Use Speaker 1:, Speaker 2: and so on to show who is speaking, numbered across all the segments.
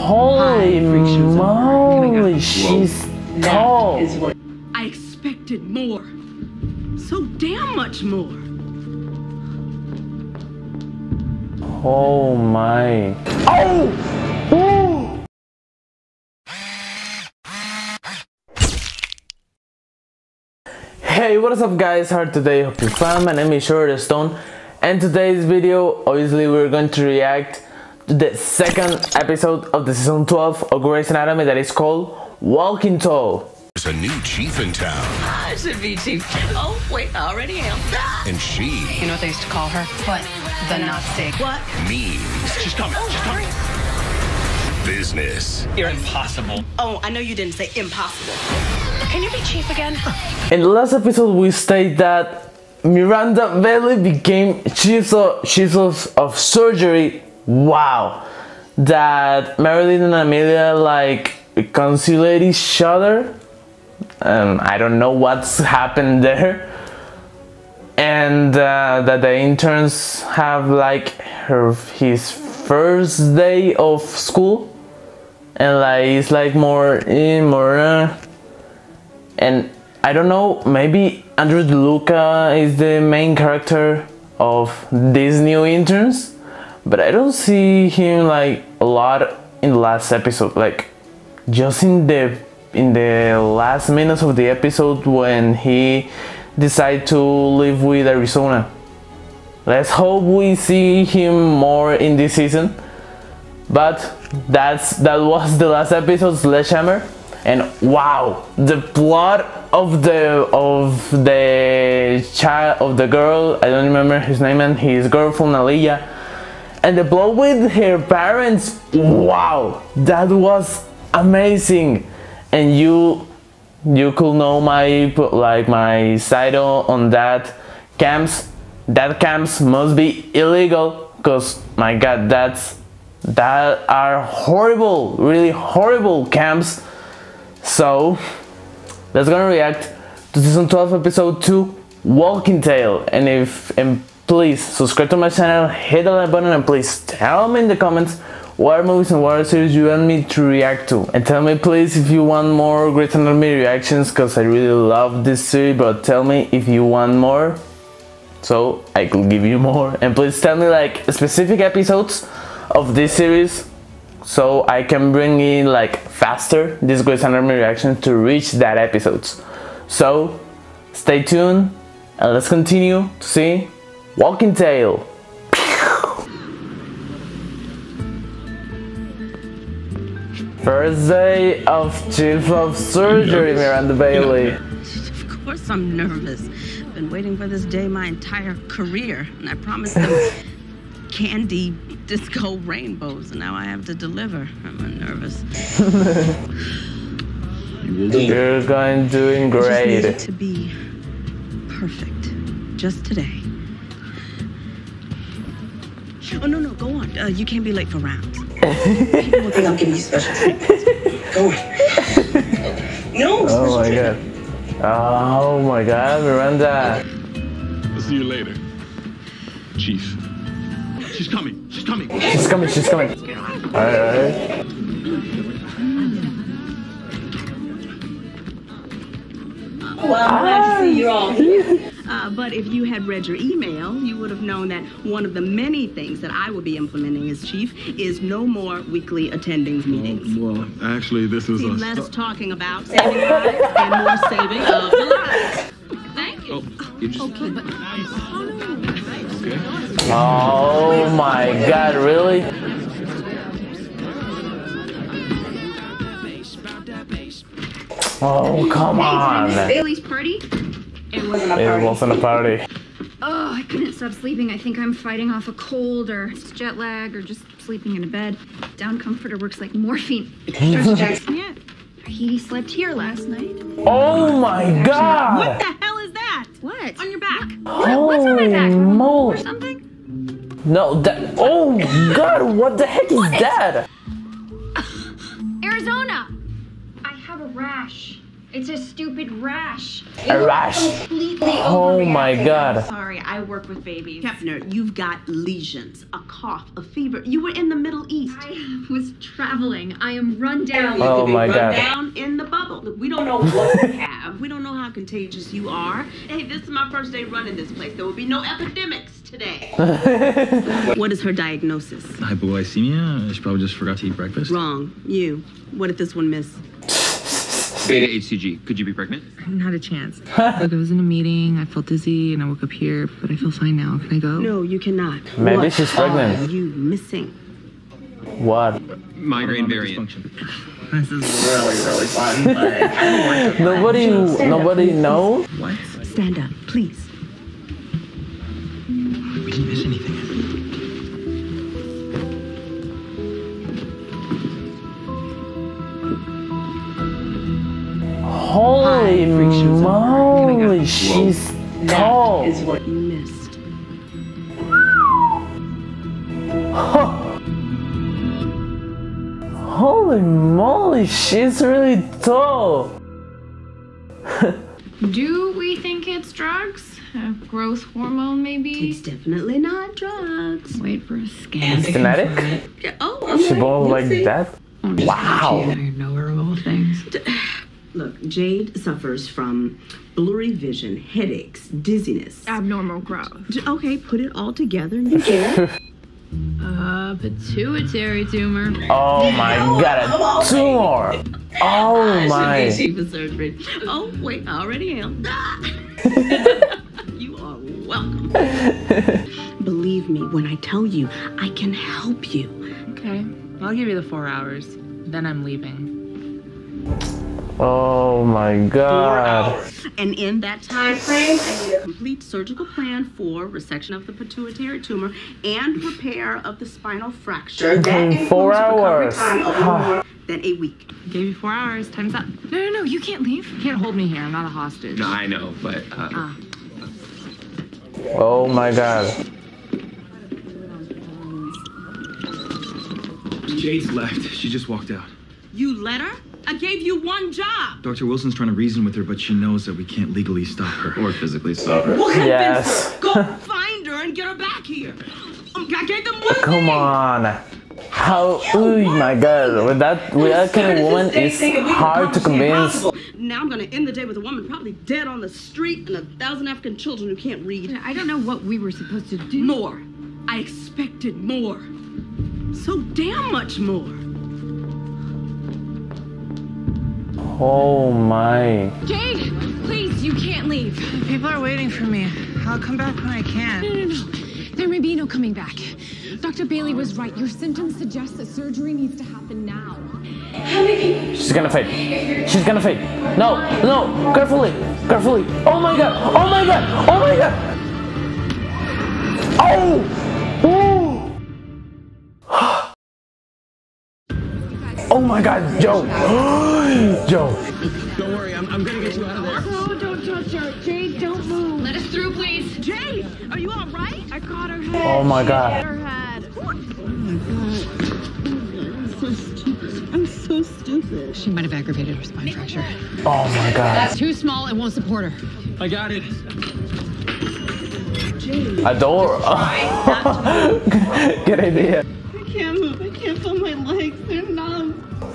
Speaker 1: Holy moly, she's tall.
Speaker 2: I expected more. So damn much more.
Speaker 1: Oh my. Oh! Ooh. Hey, what is up guys? How are today? Hope you're fine. My name is Stone, and today's video, obviously we're going to react to the second episode of the season 12 of Grey's Anatomy that is called Walking Tall.
Speaker 3: There's a new chief in town.
Speaker 2: I should be chief. Oh, wait, I already am.
Speaker 3: And she...
Speaker 4: You know what they used to call her? What? The Nazi.
Speaker 2: What?
Speaker 3: means
Speaker 5: She's coming. She's coming.
Speaker 3: business.
Speaker 5: You're impossible.
Speaker 2: Oh, I know you didn't say impossible.
Speaker 4: Can you be chief again?
Speaker 1: In the last episode we state that Miranda Bailey became chief of surgery. Wow. That Marilyn and Amelia like reconciled each other. I don't know what's happened there. And that the interns have like his first day of school, and like it's like more and I don't know, maybe Andrew DeLuca is the main character of these new interns, but I don't see him like a lot in the last episode, like just in the last minutes of the episode when he decided to live with Arizona. Let's hope we see him more in this season. But that was the last episode, Sledgehammer, and wow, the plot of the child of the girl, I don't remember his name, and his girlfriend Aliyah, and the plot with her parents. Wow, that was amazing. And you could know my side on that camps. That camps must be illegal, because my god, that are horrible, really horrible camps. So let's gonna react to season 12 episode 2, Walking Tale. And please subscribe to my channel, hit the like button, and please tell me in the comments what movies and what series you want me to react to. And tell me please if you want more Grey's Anatomy reactions, because I really love this series, but tell me if you want more so I could give you more. And please tell me like specific episodes of this series so I can bring in like faster this Grey's Anatomy reaction to reach that episodes. So stay tuned and let's continue to see Walking Tale. First day of chief of surgery, Miranda Bailey.
Speaker 2: Of course I'm nervous. Been waiting for this day my entire career, and I promised them candy, disco rainbows, and now I have to deliver. I'm nervous.
Speaker 1: You're doing great.
Speaker 2: I just need it to be perfect, just today. Oh no, go on. You can't be late for rounds.
Speaker 6: People will think I'm giving you special treatment. Go away. No.
Speaker 1: Oh my god. Oh my god, Miranda.
Speaker 5: I'll see you later, Chief. She's coming. She's coming.
Speaker 1: She's coming. Alright.
Speaker 6: Well, I'm glad to see you all here.
Speaker 2: But if you had read your email, you would have known that one of the many things that I will be implementing as chief is no more weekly attendings meetings.
Speaker 5: Well, actually, this is
Speaker 2: less talking about saving lives and more saving of the lives. Thank you.
Speaker 5: Oh, you just...
Speaker 2: Okay, but...
Speaker 5: Okay.
Speaker 1: Oh my god, really? Oh, come on.
Speaker 7: Bailey's party?
Speaker 6: It wasn't a party.
Speaker 1: It wasn't a party.
Speaker 7: Oh, I couldn't stop sleeping. I think I'm fighting off a cold or jet lag or just sleeping in a bed. Down comforter works like morphine. Yeah. He slept here last night.
Speaker 1: Oh my god!
Speaker 2: What the hell is that?
Speaker 7: What?
Speaker 2: On your back.
Speaker 7: What's on my back?
Speaker 1: Moly.
Speaker 7: Or something?
Speaker 1: No, that. Oh god, what the heck is that?
Speaker 7: Arizona! I have a rash. It's a stupid rash.
Speaker 1: A rash.
Speaker 7: Completely
Speaker 1: Oh my god.
Speaker 8: Sorry, I work with babies.
Speaker 2: Kepner, you've got lesions, a cough, a fever. You were in the Middle East.
Speaker 7: I was traveling. I am run down.
Speaker 1: Oh my god.
Speaker 2: Down in the bubble. Look, we don't know what you have. We don't know how contagious you are. Hey, this is my first day running this place. There will be no epidemics today. What is her diagnosis?
Speaker 5: Hypoglycemia? She probably just forgot to eat breakfast.
Speaker 2: Wrong. You. What did this one miss?
Speaker 9: Beta HCG. Could you be pregnant?
Speaker 10: Not a chance. Look, I was in a meeting, I felt dizzy, and I woke up here, but I feel fine now. Can I go?
Speaker 2: No, you cannot.
Speaker 1: Maybe
Speaker 2: What
Speaker 1: she's pregnant.
Speaker 2: are you missing?
Speaker 1: What?
Speaker 9: Migraine variant.
Speaker 10: This is
Speaker 6: Really fun. But
Speaker 1: Nobody knows?
Speaker 10: what?
Speaker 2: Stand up, please.
Speaker 5: We didn't miss anything.
Speaker 1: Holy moly, she's tall.
Speaker 2: Is what you missed.
Speaker 1: Holy moly, she's really tall.
Speaker 7: Do we think it's drugs? A growth hormone, maybe?
Speaker 2: It's definitely not drugs.
Speaker 7: Wait for a scan.
Speaker 1: It's genetic?
Speaker 2: Yeah, oh, okay.
Speaker 1: She born
Speaker 2: You'll
Speaker 1: like
Speaker 2: see.
Speaker 1: that? Wow.
Speaker 10: I know her of all things.
Speaker 2: Look, Jade suffers from blurry vision, headaches, dizziness.
Speaker 7: Abnormal growth.
Speaker 2: Okay, put it all together and you get it.
Speaker 7: Pituitary tumor.
Speaker 1: Oh my god, a tumor. Oh my.
Speaker 2: She for surgery. Oh, wait, I already am. You are welcome. Believe me when I tell you, I can help you.
Speaker 10: Okay, I'll give you the 4 hours. Then I'm leaving.
Speaker 1: Oh my
Speaker 2: 4
Speaker 1: god.
Speaker 2: hours. And in that time frame, I need a complete surgical plan for resection of the pituitary tumor and repair of the spinal fracture. That
Speaker 1: In
Speaker 2: includes
Speaker 1: 4
Speaker 2: recovery
Speaker 1: hours.
Speaker 2: time of no more than a week.
Speaker 10: Gave you 4 hours. Time's up. No, you can't leave. You can't hold me here. I'm not a hostage.
Speaker 9: No, I know, but
Speaker 1: Oh my god.
Speaker 5: Jade's left. She just walked out.
Speaker 2: You let her? I gave you one job.
Speaker 5: Dr. Wilson's trying to reason with her, but she knows that we can't legally stop her.
Speaker 9: or physically stop her.
Speaker 2: Well, convince
Speaker 1: Yes.
Speaker 2: her. Go find her and get her back here. I gave them one
Speaker 1: Come
Speaker 2: thing.
Speaker 1: on. How, oh my god, with that kind of woman, it's hard to convince.
Speaker 2: Now I'm gonna end the day with a woman probably dead on the street and 1,000 African children who can't read.
Speaker 7: I don't know what we were supposed to do.
Speaker 2: More. I expected more. So damn much more.
Speaker 1: Oh my.
Speaker 7: Jade, please, you can't leave.
Speaker 10: People are waiting for me. I'll come back when I can.
Speaker 11: No. There may be no coming back. Dr. Bailey was right. Your symptoms suggest that surgery needs to happen now.
Speaker 1: She's gonna fade. She's gonna fade. No, carefully. Oh my god. Oh! Oh my god, Joe. Joe.
Speaker 5: Don't worry, I'm gonna get you out of there.
Speaker 7: Oh, don't touch her. Jade, don't move. Let us through, please.
Speaker 2: Jade, are you all right?
Speaker 7: I caught her head.
Speaker 1: Oh my god.
Speaker 7: Her head.
Speaker 2: I'm so stupid.
Speaker 11: She might have aggravated her spine fracture.
Speaker 1: Oh my god.
Speaker 11: That's too small. It won't support her.
Speaker 5: I got it.
Speaker 1: Adore. Good idea.
Speaker 2: I can't move. I can't feel my legs. They're numb.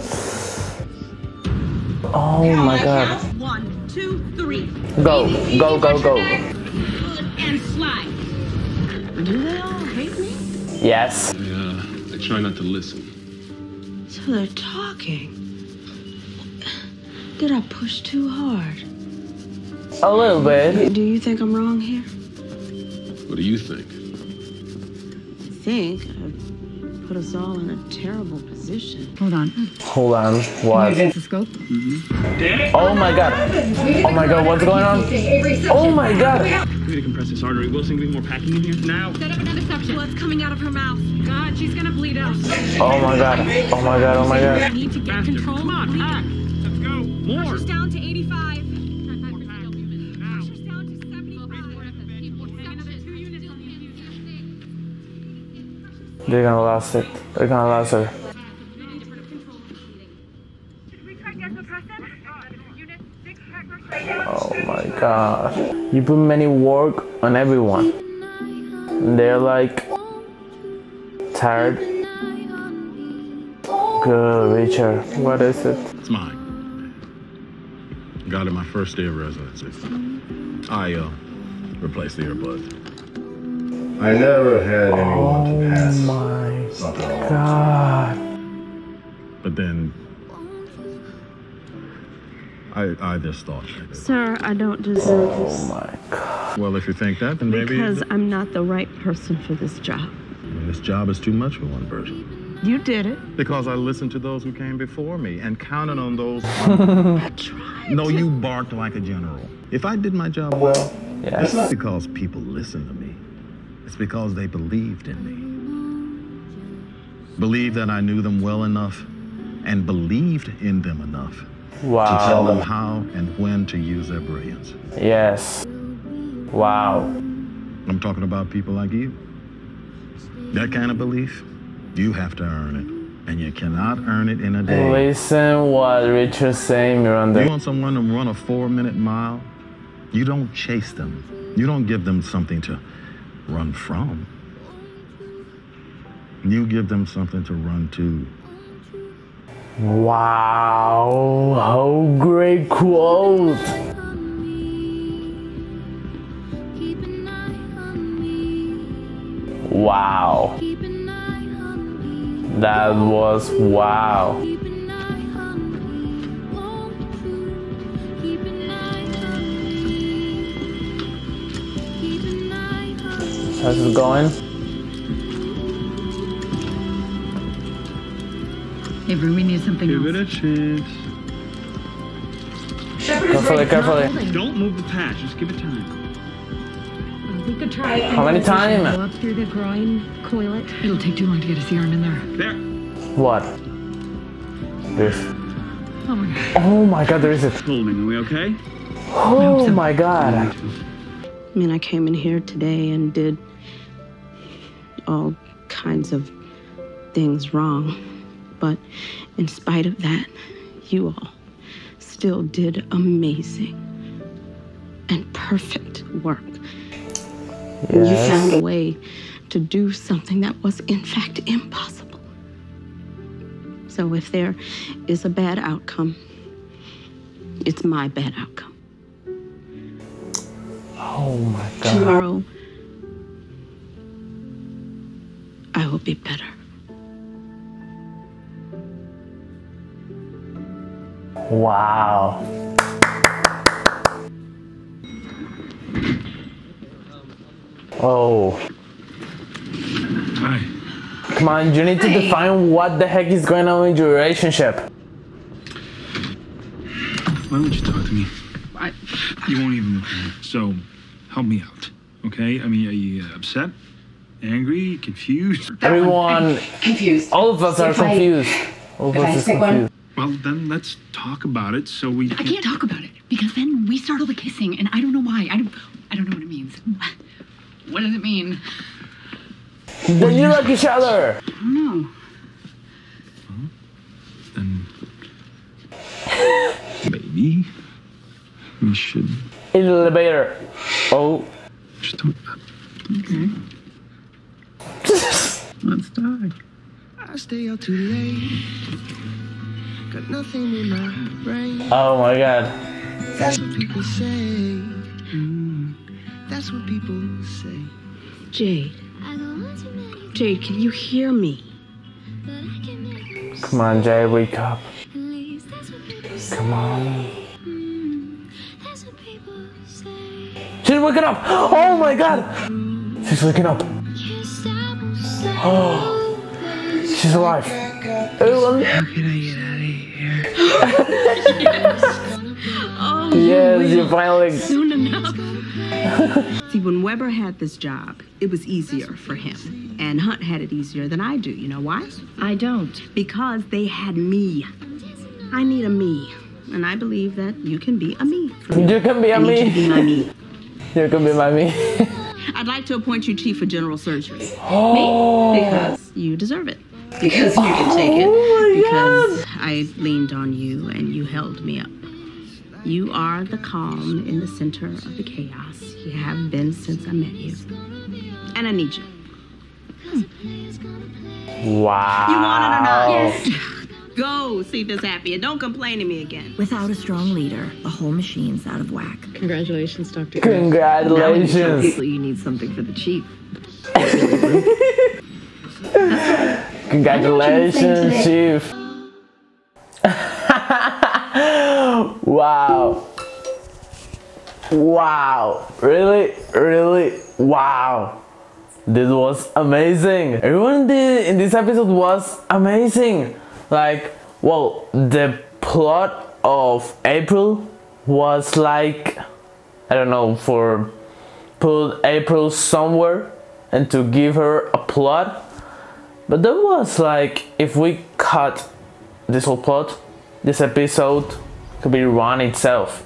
Speaker 1: Oh my god.
Speaker 2: 1, 2, 3.
Speaker 1: Go.
Speaker 2: And slide. Do they all hate me?
Speaker 1: Yes.
Speaker 5: I try not to listen.
Speaker 2: So they're talking. Did I push too hard?
Speaker 1: A little bit.
Speaker 2: Do you think I'm wrong here?
Speaker 5: What do you think?
Speaker 2: I think I've put us all in a terrible position.
Speaker 11: Hold on.
Speaker 1: What?
Speaker 11: Stethoscope.
Speaker 1: Oh my god. Oh my god, what's going on? Oh my god.
Speaker 5: We need to compress this artery. Wilson, give me more packing in here now.
Speaker 7: Set up another suction. Blood's coming out of her mouth. God, she's gonna bleed out.
Speaker 1: Oh my god.
Speaker 7: I need to get control.
Speaker 5: Come on, act. Let's go. More.
Speaker 7: Pressure's down to 85. Pressure's down to 75.
Speaker 1: They're gonna last it. They're gonna last her. Oh my god. You put many work on everyone. And they're like tired. Good, Richard. What is it?
Speaker 5: It's mine. Got it my first day of residency. I replaced the earbuds.
Speaker 8: I never had anyone to pass
Speaker 1: my
Speaker 8: something along.
Speaker 1: God.
Speaker 5: But then I just thought.
Speaker 2: Sir, I don't deserve this.
Speaker 1: Oh my god.
Speaker 5: Well, if you think that, then maybe
Speaker 2: Because I'm not the right person for this job.
Speaker 5: this job is too much for one person.
Speaker 2: You did it.
Speaker 5: Because I listened to those who came before me and counted on those.
Speaker 2: I tried.
Speaker 5: No, you barked like a general. If I did my job well,
Speaker 1: yes.
Speaker 5: It's not because people listened to me. It's because they believed in me. Believed that I knew them well enough and believed in them enough
Speaker 1: Wow.
Speaker 5: to tell them how and when to use their brilliance.
Speaker 1: Yes. Wow.
Speaker 5: I'm talking about people like you. That kind of belief, you have to earn it. And you cannot earn it in a day.
Speaker 1: Listen what Richard's saying, Miranda.
Speaker 5: You want someone to run a 4-minute mile? You don't chase them. You don't give them something to run from. You give them something to run to.
Speaker 1: Wow, how great quote. Wow. That was wow. How's it going?
Speaker 10: Avery, we need something
Speaker 5: Give
Speaker 10: else.
Speaker 5: it a chance.
Speaker 1: Carefully, carefully.
Speaker 5: Don't move the patch. Just give it time.
Speaker 7: We could try.
Speaker 1: How many times?
Speaker 7: Go up through the groin, coil it.
Speaker 10: It'll take too long to get a serum in there.
Speaker 5: There.
Speaker 1: What? This.
Speaker 10: Oh my god.
Speaker 1: Oh my god, there is it.
Speaker 5: Holding. Are we okay?
Speaker 1: Oh my god.
Speaker 2: I mean, I came in here today and did all kinds of things wrong. But in spite of that, you all still did amazing and perfect work.
Speaker 1: Yes.
Speaker 2: You found a way to do something that was in fact impossible. So if there is a bad outcome, it's my bad outcome.
Speaker 1: Oh my god.
Speaker 2: Tomorrow, I will be better.
Speaker 1: Wow. Oh.
Speaker 5: Hi.
Speaker 1: Come on, you need to define what the heck is going on in your relationship.
Speaker 12: Why don't you talk to me? You won't even look at me. So, help me out, okay? I mean, are you upset, angry, confused?
Speaker 1: Everyone,
Speaker 4: Confused.
Speaker 1: all of us are
Speaker 4: If I-
Speaker 1: confused. All of
Speaker 4: if I
Speaker 1: us is
Speaker 4: stick one-
Speaker 1: confused.
Speaker 12: Well, then let's talk about it so we
Speaker 10: I can't talk about it because then we start all the kissing and I don't know why. I don't know what it means. What does it mean?
Speaker 1: Then you like each other.
Speaker 10: I don't know.
Speaker 12: Then maybe we should
Speaker 1: In the elevator. Oh.
Speaker 12: just talk about it.
Speaker 10: Okay. Let's talk.
Speaker 13: I stay out too late. Got nothing in my brain.
Speaker 1: Oh my god.
Speaker 13: That's what people say. That's what people say.
Speaker 2: Jade. Jade, can you hear me?
Speaker 1: Come on, Jay, wake up. Come on. She's waking up. Oh my god. She's waking up. Oh. She's alive. Everyone.
Speaker 13: How can I get out of here?
Speaker 2: Oh,
Speaker 1: Yes, you finally.
Speaker 2: soon enough. See, when Weber had this job, it was easier for him. And Hunt had it easier than I do. You know why?
Speaker 4: I don't.
Speaker 2: Because they had me. I need a me. And I believe that you can be a me.
Speaker 1: You can be a
Speaker 2: I need you to be
Speaker 1: me.
Speaker 2: my me.
Speaker 1: You can be my me.
Speaker 2: I'd like to appoint you chief of general surgery.
Speaker 1: Oh.
Speaker 2: Me? Because you deserve it.
Speaker 6: Because you can take it.
Speaker 1: Oh my
Speaker 2: Because I leaned on you and you held me up. You are the calm in the center of the chaos. You have been since I met you. And I need you.
Speaker 1: Wow.
Speaker 2: You want it or not? Yes. Go see this happy and don't complain to me again.
Speaker 14: Without a strong leader, the whole machine's out of whack.
Speaker 11: Congratulations, Dr.
Speaker 1: Congratulations.
Speaker 14: Now when you tell people you need something for the chief.
Speaker 1: Congratulations, Chief. Wow. Wow. Really? Really? Wow. This was amazing. Everyone in this episode was amazing. Like, well, the plot of April was like, I don't know, for put April somewhere and to give her a plot. But that was like, if we cut this whole plot, this episode could be run itself.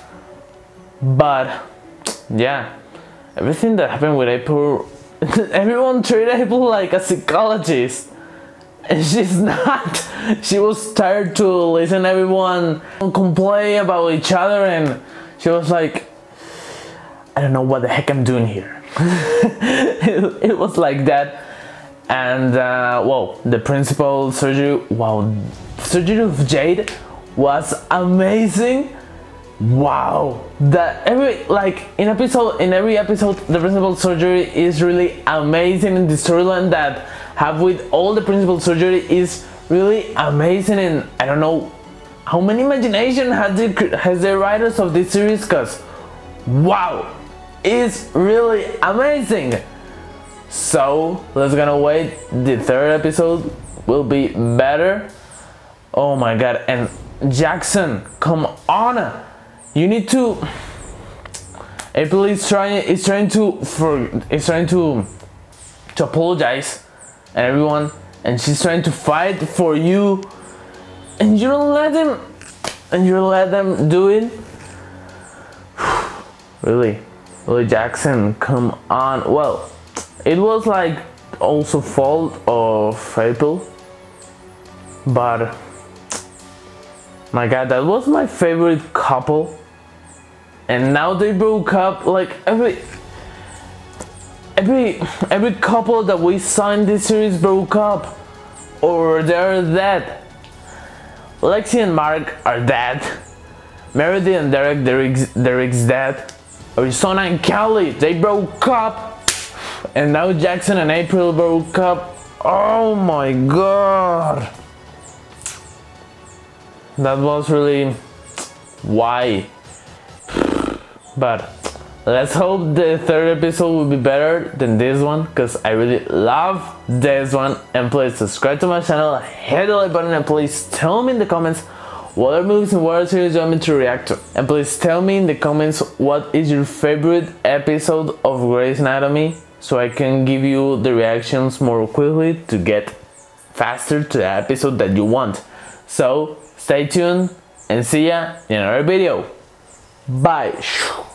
Speaker 1: But yeah, everything that happened with April, everyone treated April like a psychologist. And she's not. She was tired to listen to everyone complain about each other, and she was like, I don't know what the heck I'm doing here. It was like that. And well, the principal surgery, wow, surgery of Jade was amazing. Wow, that in every episode the principal surgery is really amazing, and the storyline that have with all the principal surgery is really amazing. And I don't know how many imagination has the writers of this series, cause wow, it's really amazing. So let's gonna wait. The third episode will be better. Oh my god. And Jackson, come on, you need to. April is trying to apologize and everyone, and she's trying to fight for you, and you don't let them do it. Really, Jackson, come on. Well, it was like also fault of April, but my god, that was my favorite couple, and now they broke up. Like every couple that we saw in this series broke up, or they're dead. Lexi and Mark are dead. Meredith and Derek's dead. Arizona and Kelly, they broke up, and now Jackson and April broke up. Oh my god, that was really why. But let's hope the third episode will be better than this one, because I really love this one. And please subscribe to my channel, hit the like button, and please tell me in the comments what other movies and what other series you want me to react to. And please tell me in the comments what is your favorite episode of Grey's Anatomy, so I can give you the reactions more quickly to get faster to the episode that you want. So stay tuned and see ya in another video. Bye.